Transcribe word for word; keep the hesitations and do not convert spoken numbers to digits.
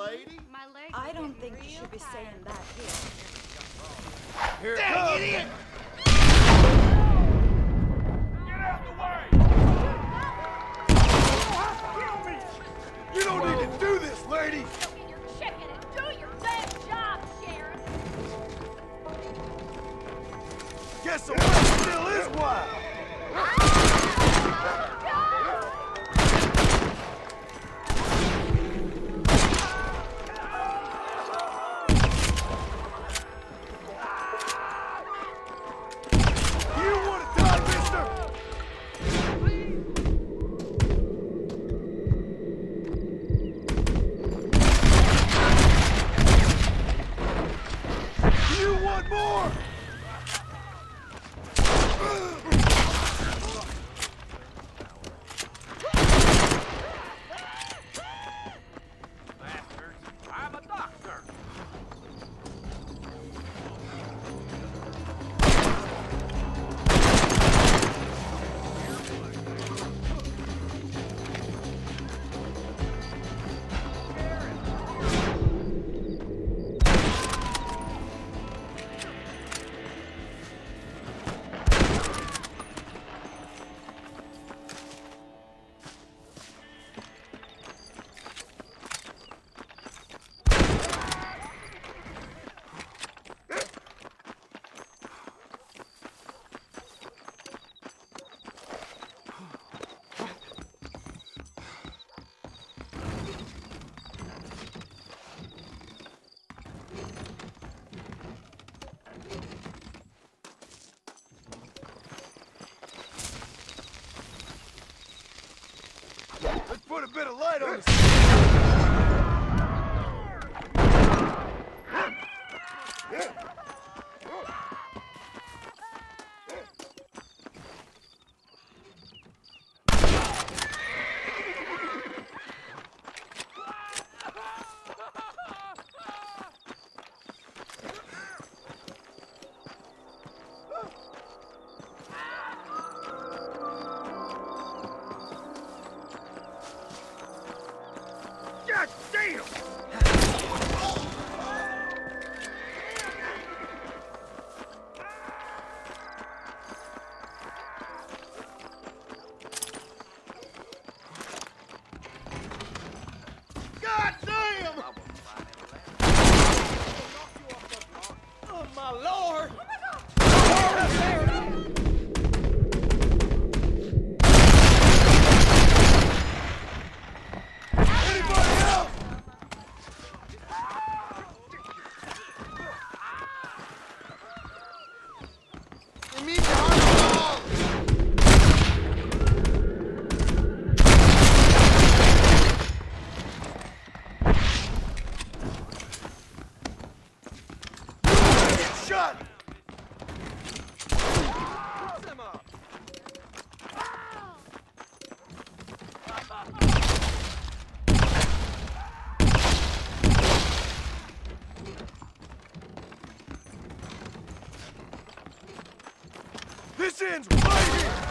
lady? My legs I are don't getting think you real should be tired. saying that here. Here it Dang comes. idiot! Get out the way! You don't need to do this, lady! Go get your chicken and do your damn job, Sheriff! Guess the way still is wild! You want to die, mister? You want more? Bastards, I'm a doctor. Let's put a bit of light on this. God damn! God damn! Oh my lord! Anybody else? You mean to harm us all? Get shot! This ends right here!